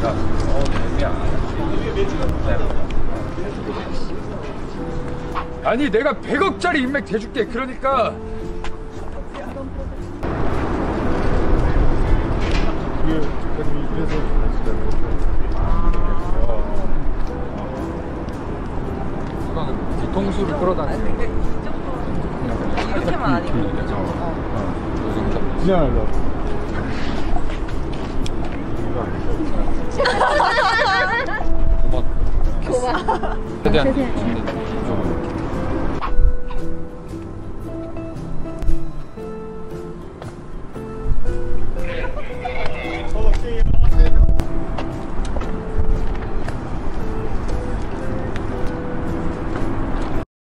그러니까 아니 내가 100억짜리 인맥 대줄게. 그러니까 그거는 뒤통수를 끌어다니는 이렇게만 아니고 그냥 알려. 고맙 최대한